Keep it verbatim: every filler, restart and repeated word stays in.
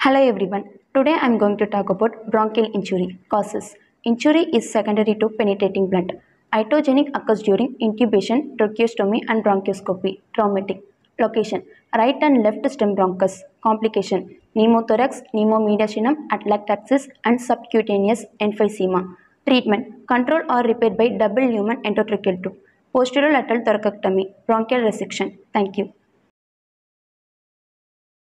Hello everyone. Today I am going to talk about bronchial injury causes. Injury is secondary to penetrating blood. Itogenic occurs during intubation, tracheostomy and bronchoscopy. Traumatic. Location: right and left stem bronchus. Complication: pneumothorax, pneumomediastinum at left axis and subcutaneous emphysema. Treatment: control or repair by double lumen endotracheal tube. Posterolateral thoracectomy. Bronchial resection. Thank you.